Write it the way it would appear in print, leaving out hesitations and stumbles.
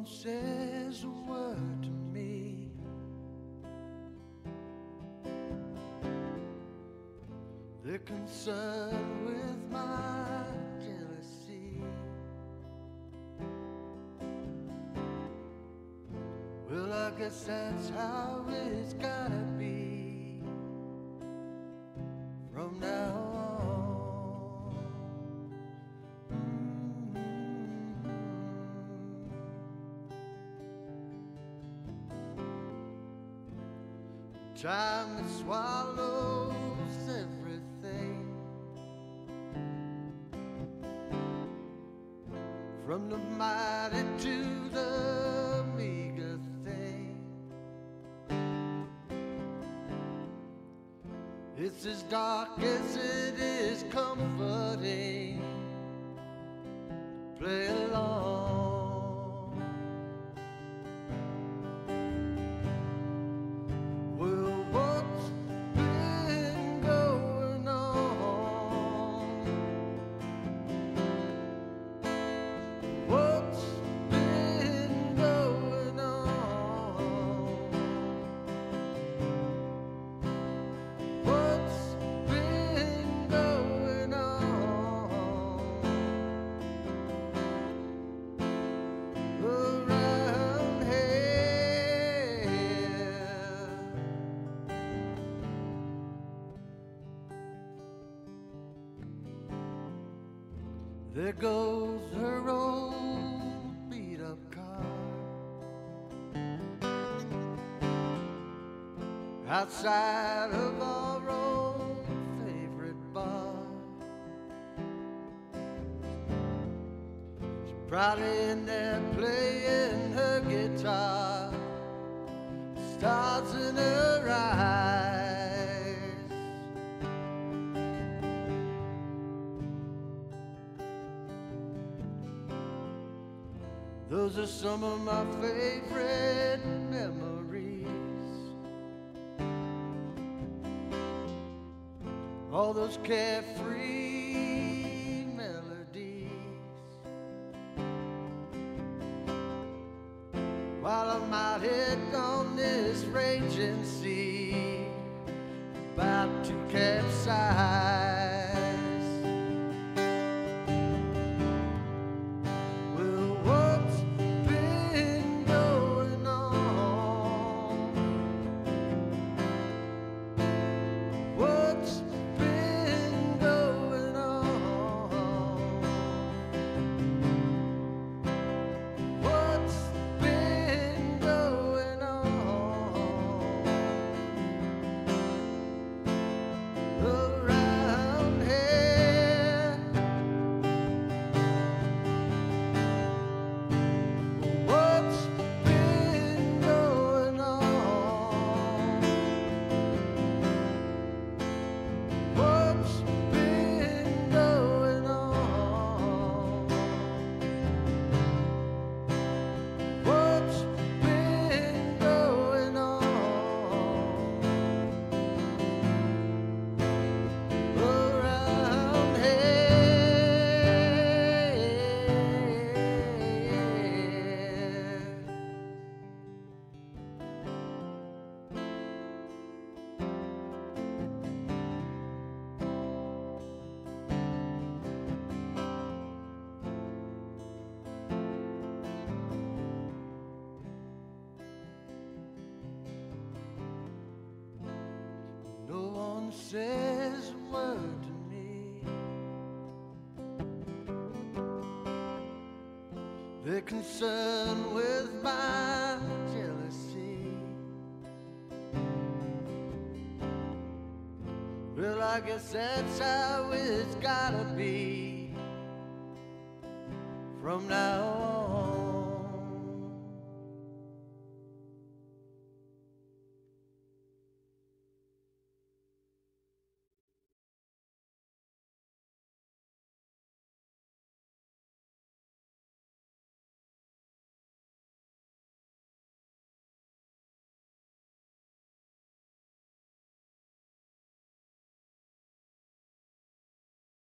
one says a word to me. They're concerned with my jealousy. Well, I guess that's how it's gotta be from now on. Time that swallows everything, from the mighty to the meager thing. It's as dark as it is comforting. Play along. Well, what's been going on? What's been going on? What's been going on around here? There goes her old beat-up car outside of our old favorite bar. She's probably in there playing her guitar, stars in her eyes. Those are some of my favorite memories. All those carefree melodies, while I'm out here on this raging sea, about to capsize. Well, what's been going on? What's been going on? What's been going on around here? What's been going on? What's been going on? What's been going on around here? No one says a word to me. They're concerned with my jealousy. Well, I guess that's how it's gotta be from now on.